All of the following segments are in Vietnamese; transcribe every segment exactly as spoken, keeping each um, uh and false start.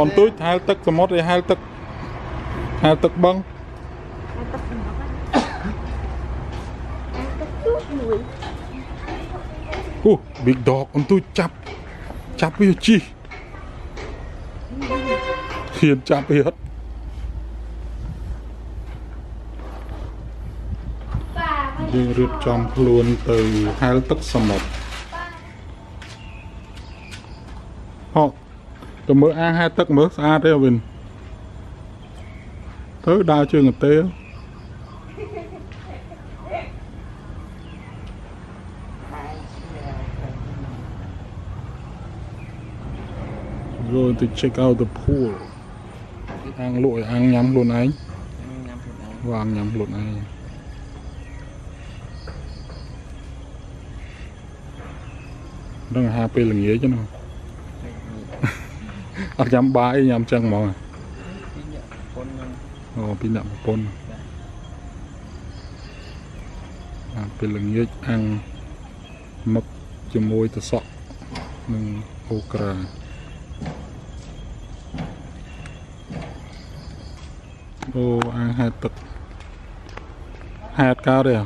con túi hai tấc sầm mót đây hai tấc hai tấc băng uh big dog con túi chắp chắp với chi hiền chắp với hết dương rượt trong luôn từ hai tấc sầm mót họ tôi mới ăn hai tấc mới xa đấy mình thứ đa chưa người tê rồi thì check out the pool ăn lội ăn nhắm luôn anh và ăn nhắm luôn anh đang là happy là nghĩa chứ nào ăn nhắm bãi nhắm chân mà ồ pin đậm pôn happy là nghĩa ăn mực cho môi từ sọ nâng okra ô ăn hai tật hạt cao đây à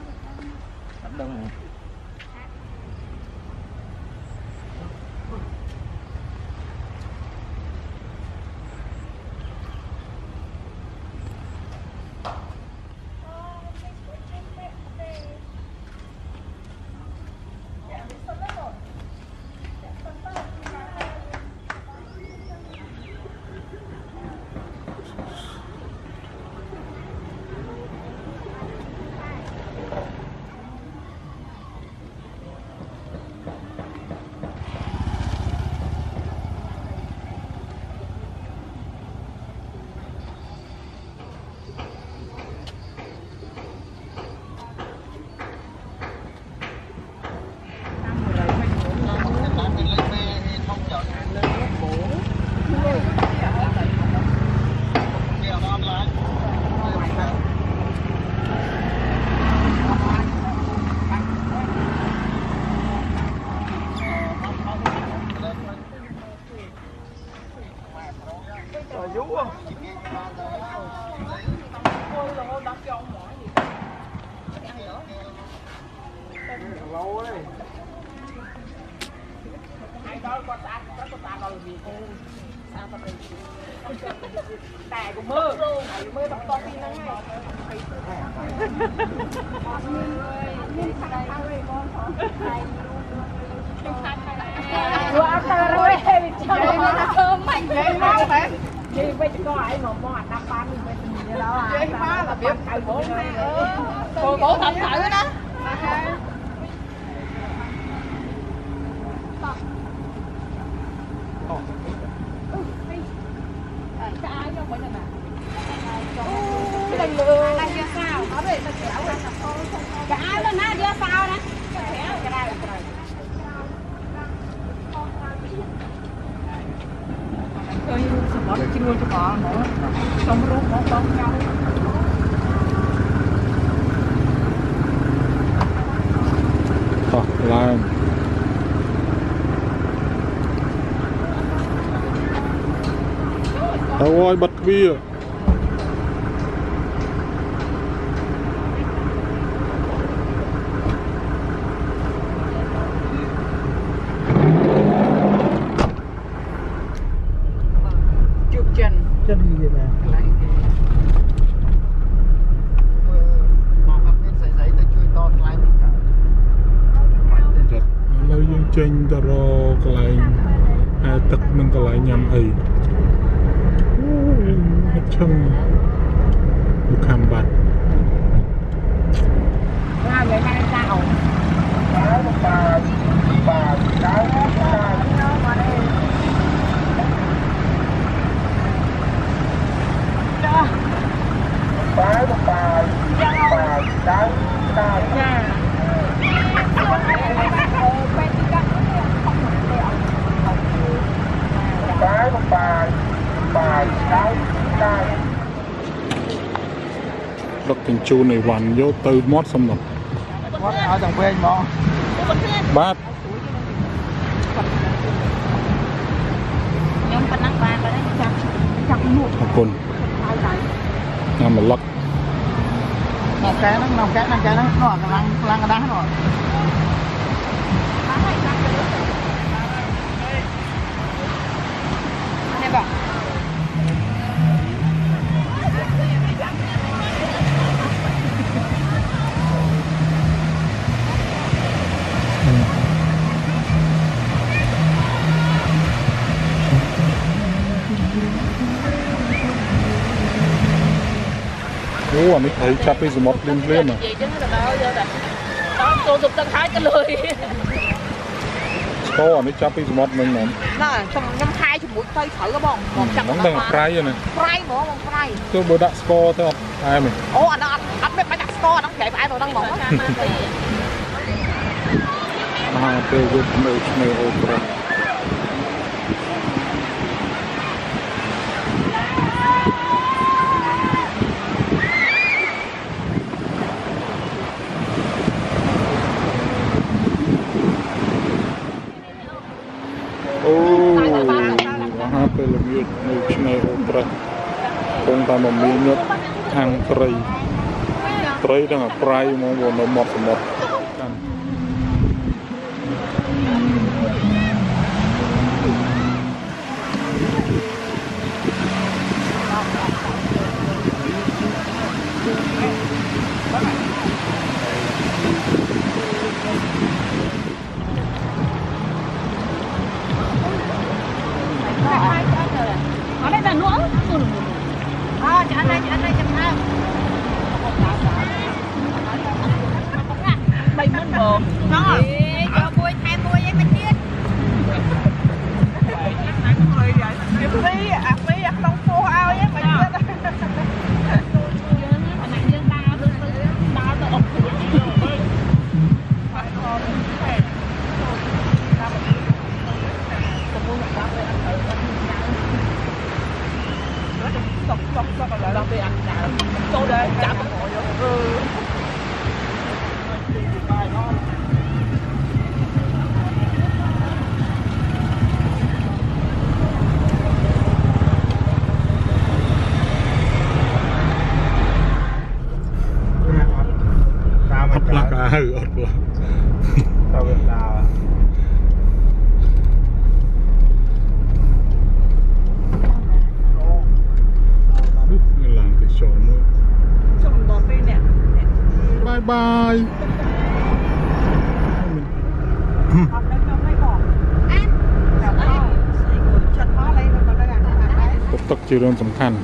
แต่กูมือมือต้องต้องปีนั่งไงว่าตาโรยเฮวิชอบมาเติมใหม่เลยมาไหมยี่ไปก็ไอ้หมอหมอนับปานไปถึงนี่แล้วอ่ะยี่มาละเบี้ยไก่โบ้เลยโบ้โบ้ทำถ่ายด้วยนะcái đằng lừa đang dưa sao nó về nó kéo ra cả ai lên á dưa sao nè kéo cái này rồi coi như nó chỉ nuôi cho họ nữa xong rồi nó con nhau làm tao ơi bật bia chân chân gì vậy nè lại mà hấp lên giấy giấy ta chui to lại đi cả lâu dương trên ta rô cái này hai tật nâng cái lại nhằm ấy hết chân được hàm bạch ra vậy hai sao bà bà cháu bà bà bà cháu ta bà bà bà cháu ta đọc tình chu này hoàn vô từ mót xong rồi mót ở trong bên mà bát nhóm phần năng bàn rồi đấy อบคุณน้ำมันล็อกนอกแกนั่งนอกแกนั่งแกนั่งนอกกำลังกำลังกระด้างนอก này bảo Ủa, anh thấy chắp cái một lên lên mà. đó tôi được tân thái cái lời Có anh chắp cái một mình nè. nó trong năm hai chục mũi tay thử cái bông một trăm Nóng đang fry vậy nè. fry bỏ bông fry Tôi bữa đặt score thôi ai mình. ồ anh anh anh biết phải đặt store nó chạy phải rồi đang bỏ À, tôi biết mấy mấy opera. Hãy subscribe cho kênh Ghiền Mì Gõ để không bỏ lỡ những video hấp dẫn. ở đây là nữa à chị anh đây chị anh đây chụp hai bay mất buồn nó cho vui thay vui với bên kia phi à phi à không phô ao với mình sọc sọc sọc lại làm đi ăn chỗ đây chạm vào ngồi rồi Hấp lắc à hừ ớt quá. Tao biết đào Làm cái show nữa. trong đó bên nè Bye bye. học đây không hay bỏ ăn chào con chật hóa lấy nó còn đây là đấy Cốc tắc chỉ đơn sầm khăn.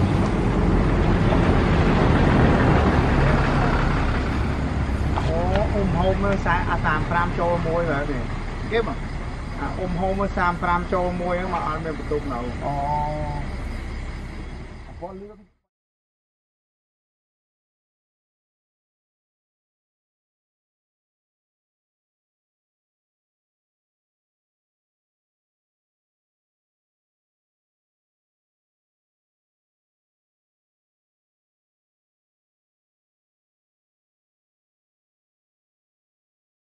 ôm hôm sáng à tám pram cho môi mà thì kiếp à à ôm hôm sáng pram cho môi mà ăn bên tụt nào. Ồ.